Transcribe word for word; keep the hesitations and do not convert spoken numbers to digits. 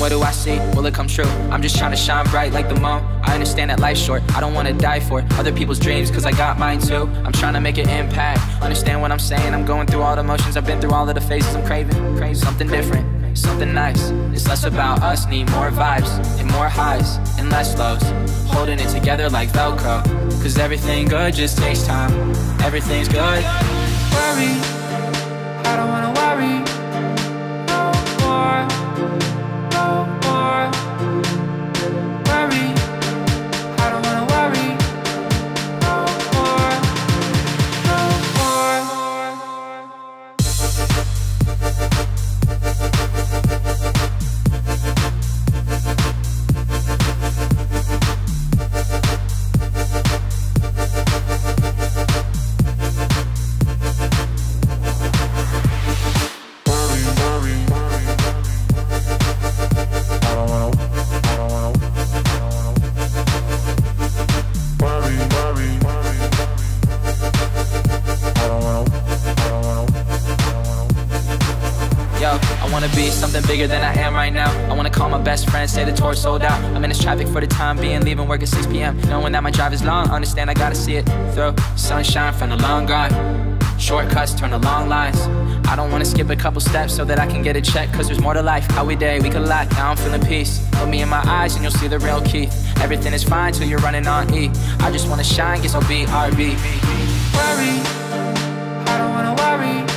what do I see? Will it come true? I'm just trying to shine bright like the moon. I understand that life's short, I don't wanna die for other people's dreams, cause I got mine too. I'm trying to make an impact, understand what I'm saying. I'm going through all the motions, I've been through all of the phases. I'm craving, craving something different, something nice. It's less about us, need more vibes and more highs and less lows. Holding it together like Velcro, cause everything good just takes time. Everything's good. Worry, I don't wanna worry no more, no more. Worry, I don't wanna worry no more, no more. I wanna be something bigger than I am right now. I wanna call my best friend, say the tour's sold out. I'm in this traffic for the time being, leaving work at six p m Knowing that my drive is long, understand I gotta see it through. Sunshine from the long grind, shortcuts turn to long lines. I don't wanna skip a couple steps so that I can get a check, cause there's more to life. How we day, we collide, now I'm feeling peace. Look me in my eyes and you'll see the real Keith. Everything is fine till you're running on E. I just wanna shine, guess I'll be R B. Worry, I don't wanna worry